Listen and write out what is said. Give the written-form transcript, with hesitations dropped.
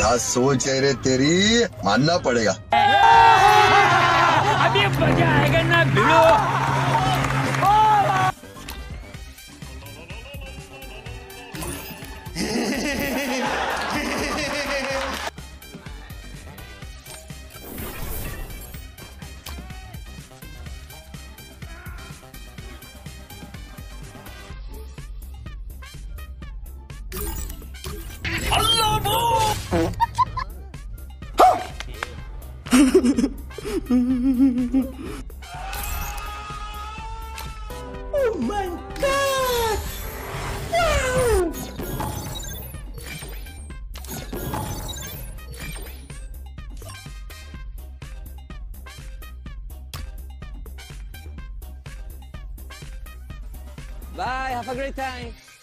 क्या सोच है रे तेरी, मानना पड़ेगा। अभी मजा आएगा ना भिड़ो। Oh my God! Wow! Bye, have a great time.